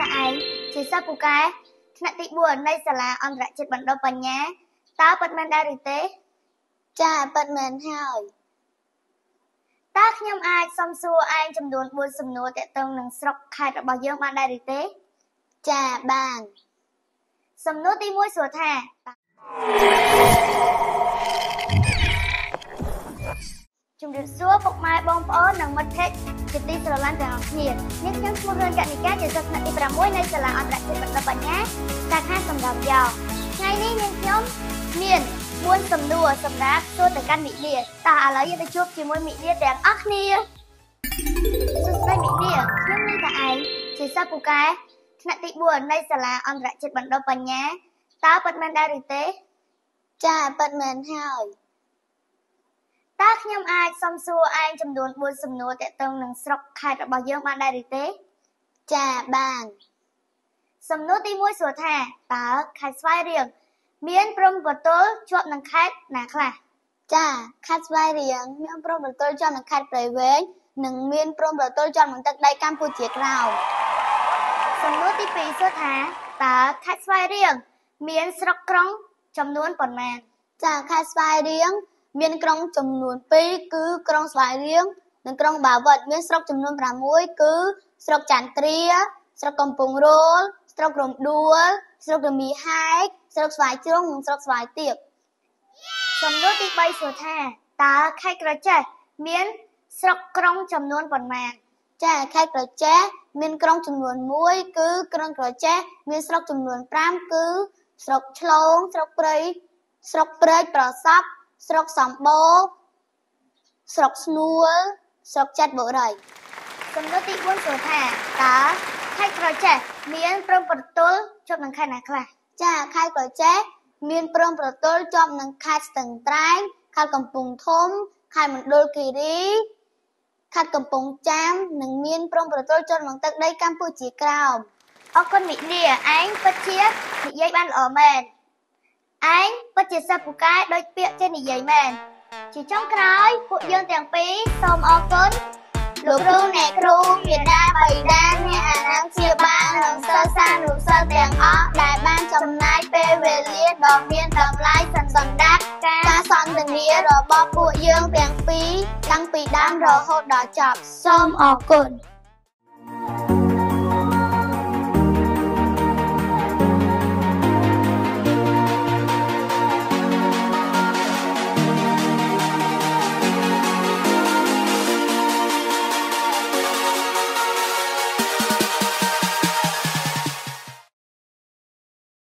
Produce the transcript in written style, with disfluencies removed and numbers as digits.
តាឯងជាសិស្សពូកែថ្នាក់ទី4នៃសាលាអន្តរជាតិបណ្ដុះបញ្ញាតើពិតមែនដែរឬទេចាពិតមែនហើយតើខ្ញុំអាចសុំសួរឯងចំនួន4សំណួរទាក់ទងនឹងស្រុកខេត្តរបស់យើងបានដែរឬទេចាបានសំណួរទី1សួរថាជំរាបសួរពុកម៉ែបងប្អូននិងមិត្តភក្តិជាទីស្រឡាញ់ទាំងអស់គ្នានាងខ្ញុំឈ្មោះរឿនកនិកាជាសិស្សថ្នាក់ទី6នៃសាលាអន្តរជាតិបណ្ដុះបញ្ញាសាខាសំដៅយ៉ងថ្ងៃនេះនាងខ្ញុំមាន4សំណួរសម្រាប់សួរទៅកាន់មិលាតើឥឡូវយើងទៅជួបជាមួយមិលាតទាំងអស់គ្នាសួស្តីមិលាតខ្ញុំឮថាឯងជាសិស្សពូកែថ្នាក់ទី4នៃសាលាអន្តរជាតិបណ្ដុះបញ្ញាតើពិតមែនដែរឬទេចាពិតមែនហើយតើខ្ញុំអាចសុំសួរឯងចំនួន4សំណួរទាក់ទងនឹងស្រុកខេត្តរបស់យើងបានដែរឬទេចាបានសំណួរទី1សួរថាតើខេត្តស្វាយរៀងមានព្រំប្រទល់ជាប់នឹងខេត្តណាខ្លះចាខេត្តស្វាយរៀងមានព្រំប្រទល់ជាប់នឹងខេត្តព្រៃវែងនិងមានព្រំប្រទល់ជាប់នឹងទឹកដីកម្ពុជាក្រោមសំណួរទី2សួរថាតើខេត្តស្វាយរៀងមានស្រុកក្រុងចំនួនប៉ុន្មានចាខេត្តស្វាយរៀងមានក្រុងចំនួន2គឺក្រុងស្វាយរៀងនិងក្រុងបាវិតមានស្រុកចំនួន6គឺស្រុកចន្ទ្រាស្រុកកំពង់រោលស្រុករំដួលស្រុករមៀហែកស្រុកស្វាយជ្រុងនិងស្រុកស្វាយទៀបសំណួរទី3សួរថាតើខេត្តក្រចេះមានស្រុកក្រុងចំនួនប៉ុន្មានចាខេត្តក្រចេះមានក្រុងចំនួន1គឺក្រុងក្រចេះមានស្រុកចំនួន5គឺស្រុកឆ្លងស្រុកព្រៃប្រសពស្រុកសំបូរស្រុកស្នួលស្រុកចាត់បុរីសំណួរទី4សួរថាតើខេត្តក្រចេះមានព្រំប្រទល់ជាប់នឹងខេត្តណាខ្លះចាខេត្តក្រចេះមានព្រំប្រទល់ជាប់នឹងខេត្តស្ទឹងត្រែងខេត្តកំពង់ធំខេត្តមណ្ឌលគិរីខេត្តកំពង់ចាមនិងមានព្រំប្រទល់ជាប់នឹងទឹកដីកម្ពុជាក្រោមអរគុណមិលាឯងពិតជានិយាយបានល្អមែនឯងពិតជាសិស្សពូកែដូចពាក្យចេះនិយាយមែនជាចុងក្រោយពួកយើងទាំងពីរសូមអរគុណលោកគ្រូអ្នកគ្រូមាតាបិតាអ្នកអាណាព្យាបាលនិងសិស្សសានុសិស្សទាំងអស់ដែលបានចំណាយពេលវេលាដ៏មានតម្លៃសន្តាប់ការសន្ទនារបស់ពួកយើងទាំងពីរតាំងពីដើមរហូតដល់ចប់សូមអរគុណ